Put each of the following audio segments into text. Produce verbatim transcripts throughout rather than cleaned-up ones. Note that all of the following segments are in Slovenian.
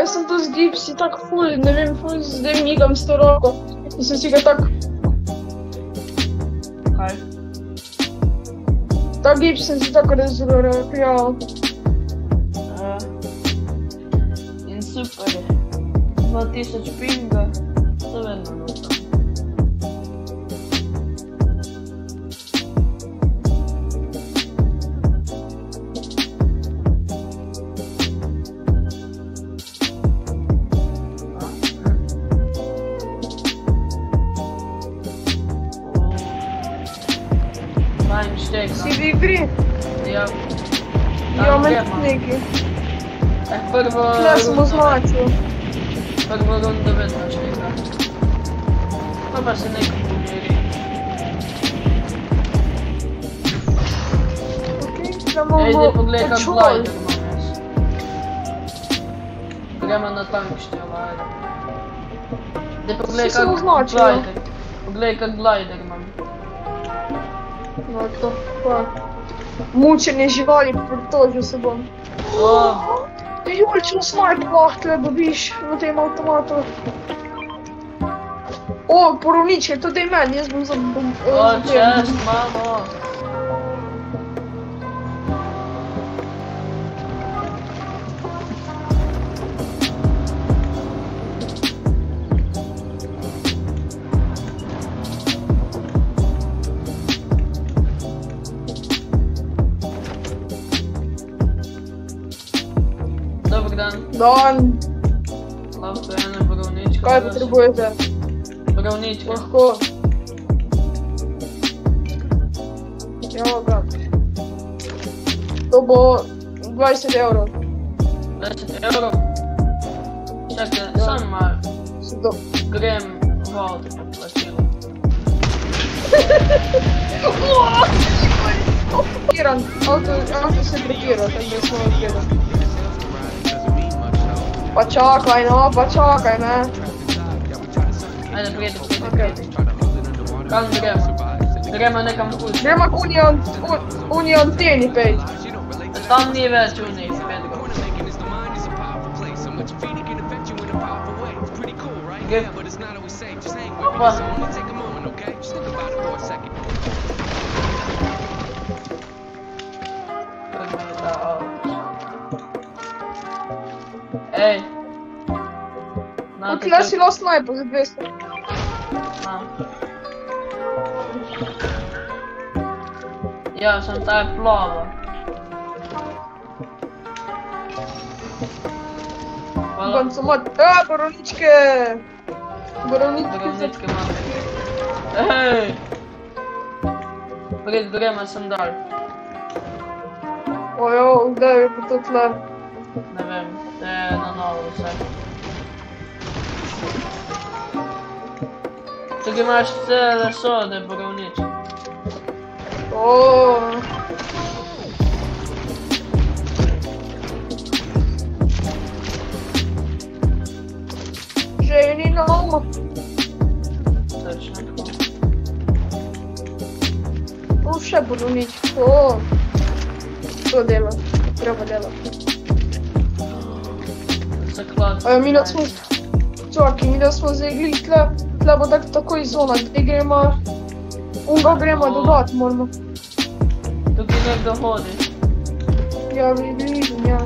Pa jaz sem to zgib si tak ful, ne vem, ful zdaj migam s to roko. In sem si ga tak... Kaj? Ta gib sem si tako razrojal. In super je. dva tisoč pinga, to vedno notam. Si v igri? Ja. Ja, meni neki. Eh, prvo... Tle sem označil. Prvo rundo vedno štega. Pa pa se neko pomiri. Okej, da bomo... Ej, daj pogledaj kak glider imam jaz. Gremo na tankšče, vajda. Daj pogledaj kak glider. Pogledaj kak glider imam. No to, pa... Mučenje živali, pritožil se bom. Joj, sniper lahko dobiš na tem avtomatu. O, porovničke, to daj meni, jaz bom za... O, čest, mamo. Dobar dan. Dan. Lahko ene borovničke. Kaj potrebujete? Borovničke. Lahko. Evo ga. To bo dvajset evrov. dvajset evrov? Čakaj, sam malo. Grem vodo po plačilu. Blokiran, avto se blokira, tako da smo odgledali. Pa čakaj, no, pa čakaj, ne. Ajde, prijedi, prijedi, prijedi. Kam gremo? Gremo nekam kući. Gremo k uniji anteni pej. Tam nije več uniji, pet go. Gdje? Opa. Ej. Tle si lost sniper za dvesto. Ja, sam taj plava. Hvala. Bancomat. A, borovničke! Borovničke. Borovničke imam. Ej! Pred grema sem dal. Ojo, gdje je pa to tle? Ne vem, to je na novo vse. Tukaj imaš cele sode borovničke. Oooo. Ženi na omo. Točno tako. O, še borovničke, ooo. To dela, treba delati. Zaklad. Ajo, mi da smo... Čaki, mi da smo zdaj gli tle, tle bo tak takoj zona, gdje gremo... Unga gremo dodat moramo. Tukaj nekdo hodi. Ja, vidim, ja.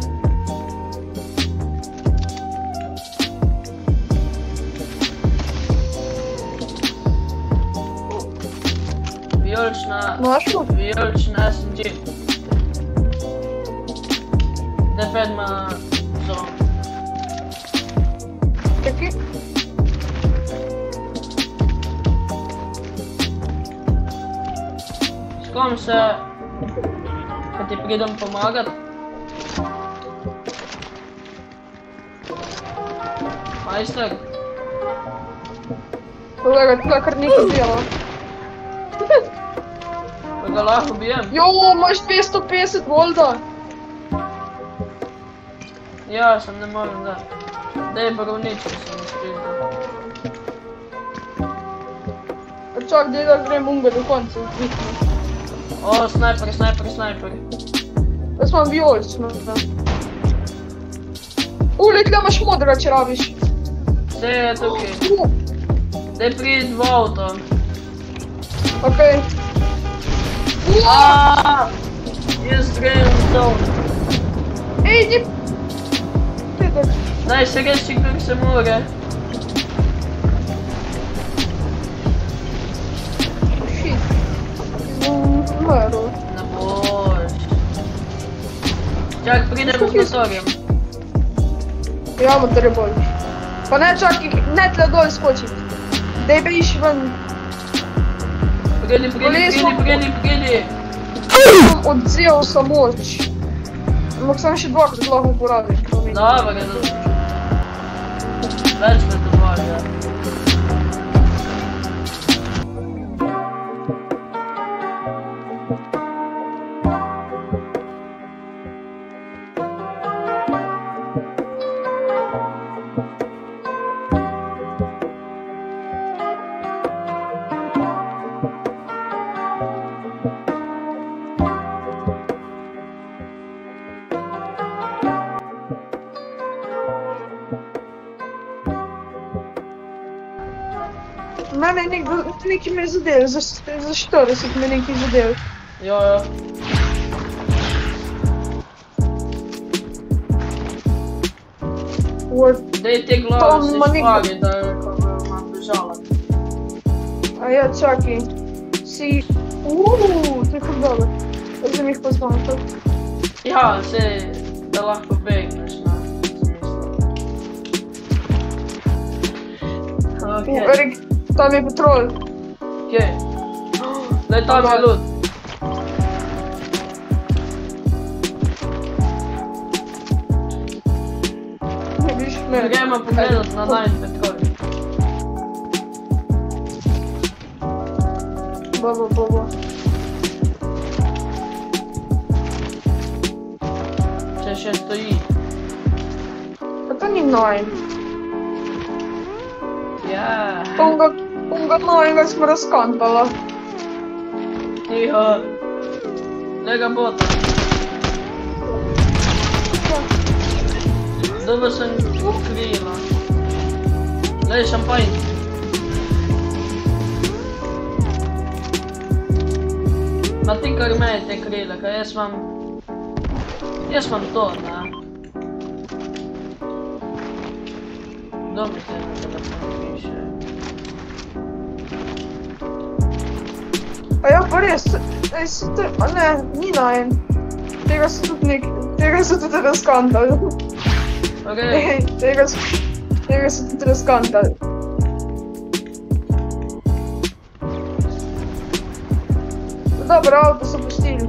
Vijolična... Našlo? Vijolična S M G. Gdje pedma zon. Čekaj. S kom se... Kad ti pridem pomagat? Majster? Kolega, tle kar nekaj dela. Pa ga lahko bijem? Jo, imaš dvesto petdeset volta. Ja, sem ne morem da. Daj borovničke sem izpildil. Čak, daj da grem unga do konca. O, snajper, snajper, snajper. Jaz imam vijolično. Ule, tle imaš modrega, če rabiš. Vse je tukaj. Daj pridi v avto. Okej. Aaaa! Jaz grem v dol. Ej, ni... Peter. Daj se reči, kako se more. Shit. Umrl. Ne boš. Čak, pridem z motorjem. Ja, motor je bolj. Pa ne čakaj, ne tle dol skočiti. Daj bi iš ven. Pridi, pridi, pridi, pridi, pridi. Sem odzel sam moč. Ampak sem še dvakrat lahko uporabim. Dobar je, da... Več me dovolj, ja. Mene je nekaj me zadel, za štirideset me nekaj zadel. Jo, jo. Daj te glave se špari, da imam bežala. A ja, čakaj. Si... Uuuu, to je kar dobro. Da sem jih poznal to. Ja, sej, da lahko begneš na smislu. Okej. Tam je patrol. Kje? Daj, tam je loot. Ne biš me. Gremo pogledat na najn patrol. Baba, baba. Če še stoji. Pa to ni najn. Ja. Onga, onga novega smo razkantala. Tiho. Lega bota. Dobil sem krila. Daj šampanj. Ma ti kar mej te krila, kaj jaz imam... Jaz imam to, ne? Dobro se na telefon piše. A ja, pa res, ej, si te, a ne, ni najen. Tega so tudi nek, tega so tudi razkantali. Okej. Ej, tega so, tega so tudi razkantali. Dobro, avto so pustili.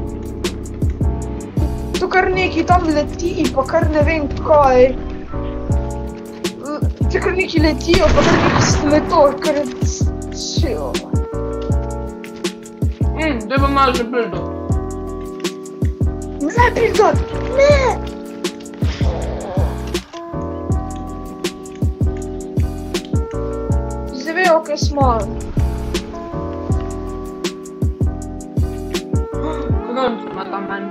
Tu kar neki tam leti, pa kar ne vem kaj. Če kar neki letijo, pa kar neki sleto, kar je čilo. Hmm, daj pa malo že prildo. Ne prildat, ne! Zdaj vejo, kaj smo. Kron ima tam manj.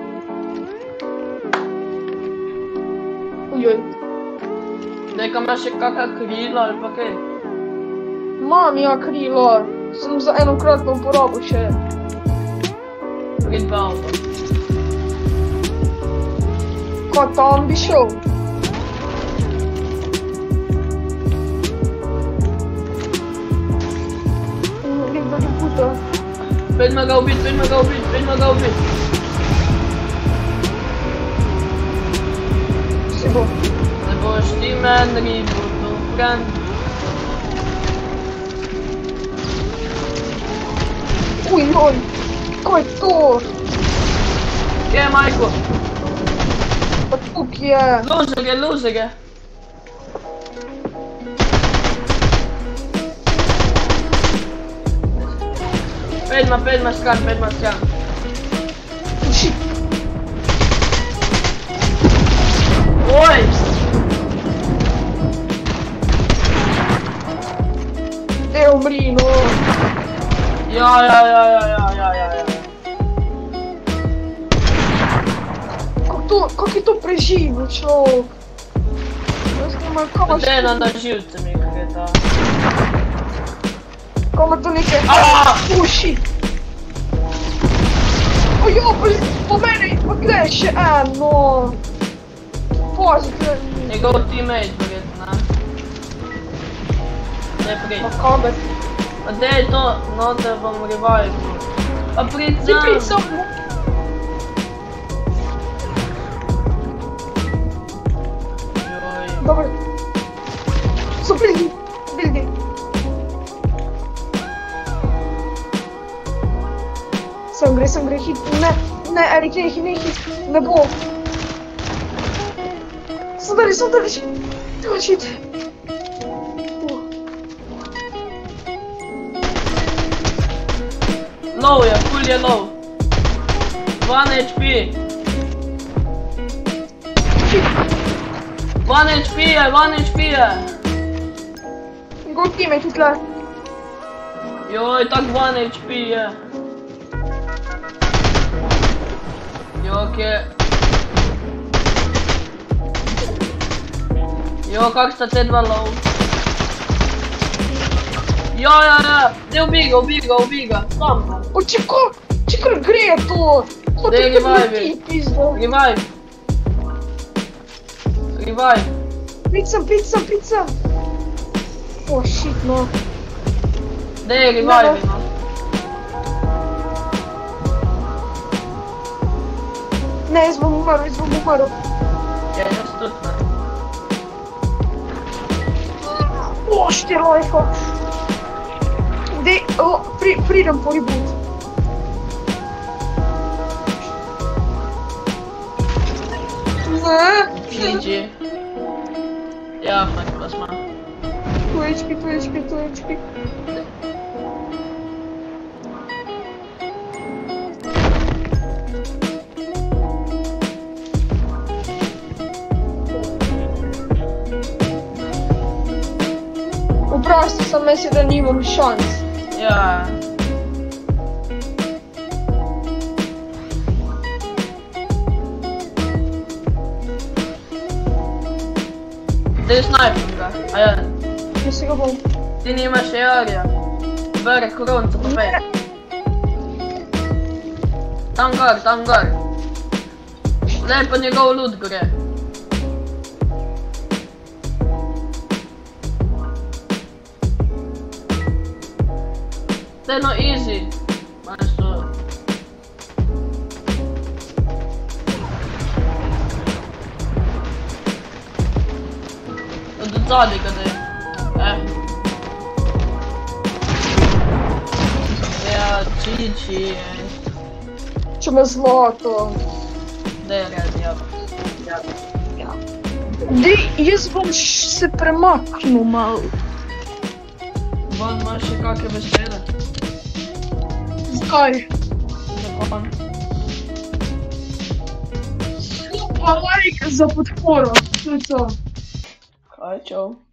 Ujoj. Daj, ka imaš še kakva krila ali pa kaj? Mam ja krilo, sem za enokratno uporabo še. Prid v avto. Ko tam bi šel? Nekdo ni puta. Pojdme ga ubit, pojdme ga ubit, pojdme ga ubit. Se bo. Ne boš ti men ribu, tu friend. Uj, joj, kaj je to? Kje je Majko? Pa tukaj je. Loser je, loser je. Pojdma, pojdma stran, pojdma stran. Shit. Oj! Ne umri, no. Ja, ja, ja, ja, ja, ja, ja, ja. Kako to, kako je to preživel človek? Kamer, kamer. Gdje je na živce mi je ta? Kamer to nekaj. Aaaa! Oh shit! Ojo, po meni, pa gledaj še eno. Pazi, gledaj. Njegov teammate, verjetno, ne? Gdje pridi? Ma kamer. A gdje je to? No, da bom revive. A prid Ti prid sam! sam. Joj. Dobro. So building, building. Sem gre, sem gre, hit, ne, ne, Erik, ne hit, ne hit, ne bo. Sem dali, sem dali, dali hit. Low je, full je low. One H P. One H P je, one H P je. Njegov teammate je tle. Joj, tak one H P je. Jok je. Jo, kak sta te dva low. Ja, ja, ja, ne ubij ga, ubij ga, ubij ga, sam. O, čeko, čeko gre to. To Daj, ti revive. leti, pizdo. Revive. Revive. Prit sem, prit sem, prit sem. O, shit, no. Daj, revive, no. Ne, jaz bom umrl, jaz bom umrl. Ja, jaz tudi ne. O, štir lajfa. Dej, o, pri, pridem po reboot. Ne. G G. Ja, fakt, was ma. Tu H P, tu H P, tu H P. Oprosti, sam misli, da nimam šans. Ja. Daj snajpim ga, a ja. Mislim ga bom. Ti nimaš jarja. Bere koronco, pa pej. Tam gor, tam gor. Daj pa njegov loot gre. Daj no easy. Imaš to. Od odzadi ga daj. Eh. Ja, G G. Če me zlato. Daj red, ja. Ja. Dej, jaz bom se premaknil malo. Van imaš še kakve besede? Zakaj? Zakon. Super like za podporo. To je to. Kaj, čau.